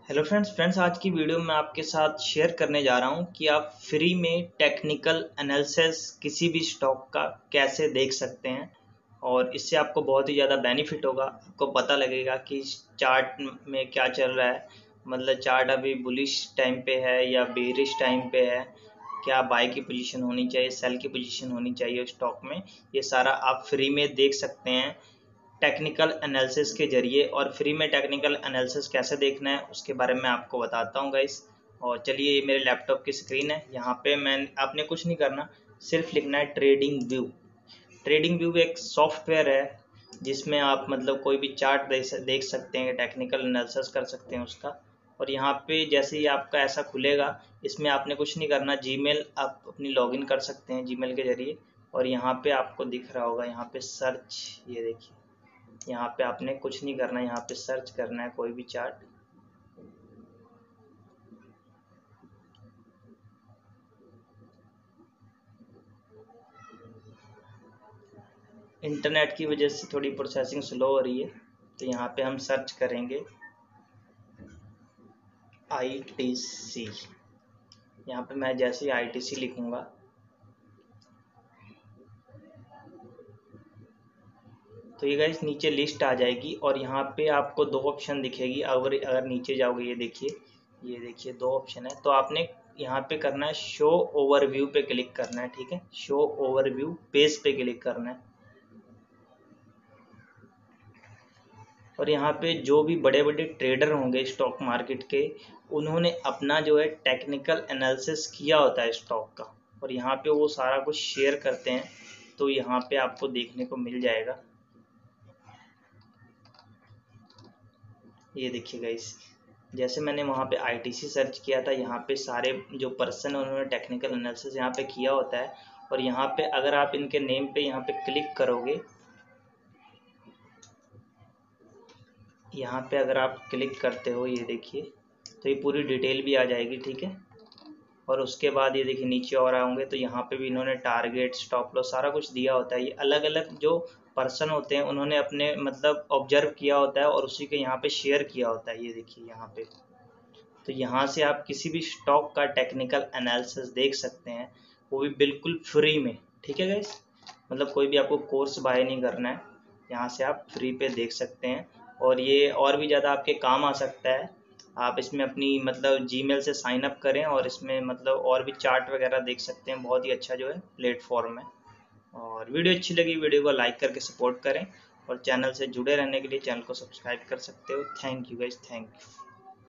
Hello friends आज की video में आपके साथ शेयर करने जा रहा हूं कि आप फ्री में टेक्निकल एनालिसिस किसी भी स्टॉक का कैसे देख सकते हैं। और इससे आपको बहुत ही ज़्यादा बेनिफिट होगा। आपको पता लगेगा कि चार्ट में क्या चल रहा है, मतलब चार्ट अभी बुलिश टाइम पे है या बेरिश टाइम पे है, क्या बाय की पोजीशन होनी चाहिए, सेल की पोजीशन होनी चाहिए स्टॉक में। ये सारा आप फ्री में देख सकते हैं टेक्निकल एनालिसिस के जरिए। और फ्री में टेक्निकल एनालिसिस कैसे देखना है उसके बारे में आपको बताता हूँ गाइस। और चलिए, ये मेरे लैपटॉप की स्क्रीन है। यहाँ पे आपने कुछ नहीं करना, सिर्फ लिखना है ट्रेडिंग व्यू। ट्रेडिंग व्यू एक सॉफ्टवेयर है जिसमें आप मतलब कोई भी चार्ट देख सकते हैं, टेक्निकल एनालिसिस कर सकते हैं उसका। और यहाँ पे जैसे ही आपका ऐसा खुलेगा, इसमें आपने कुछ नहीं करना, जीमेल आप अपनी लॉगिन कर सकते हैं जीमेल के जरिए। और यहाँ पे आपको दिख रहा होगा, यहाँ पे सर्च, ये देखिए, यहाँ पे आपने कुछ नहीं करना, यहाँ पे सर्च करना है कोई भी चार्ट। इंटरनेट की वजह से थोड़ी प्रोसेसिंग स्लो हो रही है, तो यहाँ पे हम सर्च करेंगे ITC। यहाँ पे मैं जैसे ही ITC लिखूंगा तो ये गाइस नीचे लिस्ट आ जाएगी। और यहाँ पे आपको दो ऑप्शन दिखेगी। अगर नीचे जाओगे, ये देखिए दो ऑप्शन है। तो आपने यहाँ पे करना है शो ओवरव्यू पे क्लिक करना है, ठीक है। शो ओवरव्यू पेज पे क्लिक करना है। और यहाँ पे जो भी बड़े बड़े ट्रेडर होंगे स्टॉक मार्केट के, उन्होंने अपना जो है टेक्निकल एनालिसिस किया होता है स्टॉक का, और यहाँ पे वो सारा कुछ शेयर करते हैं। तो यहाँ पे आपको देखने को मिल जाएगा, ये देखिए गाइस। जैसे मैंने वहाँ पे ITC सर्च किया था, यहाँ पे सारे जो पर्सन उन्होंने टेक्निकल एनालिसिस यहाँ पे किया होता है। और यहाँ पे अगर आप इनके नेम पे यहाँ पे क्लिक करोगे, यहाँ पे अगर आप क्लिक करते हो, ये देखिए, तो ये पूरी डिटेल भी आ जाएगी, ठीक है। और उसके बाद ये देखिए नीचे और आएंगे तो यहाँ पे भी इन्होंने टारगेट, स्टॉप लॉस सारा कुछ दिया होता है। ये अलग अलग जो पर्सन होते हैं उन्होंने अपने मतलब ऑब्जर्व किया होता है और उसी के यहाँ पे शेयर किया होता है, ये देखिए यहाँ पे। तो यहाँ से आप किसी भी स्टॉक का टेक्निकल एनालिसिस देख सकते हैं, वो भी बिल्कुल फ्री में, ठीक है गाइस। मतलब कोई भी आपको कोर्स बाय नहीं करना है, यहाँ से आप फ्री पे देख सकते हैं। और ये और भी ज़्यादा आपके काम आ सकता है। आप इसमें अपनी मतलब जीमेल से साइन अप करें और इसमें मतलब और भी चार्ट वगैरह देख सकते हैं। बहुत ही अच्छा जो है प्लेटफॉर्म है। और वीडियो अच्छी लगी, वीडियो को लाइक करके सपोर्ट करें। और चैनल से जुड़े रहने के लिए चैनल को सब्सक्राइब कर सकते हो। Thank you guys, thank you.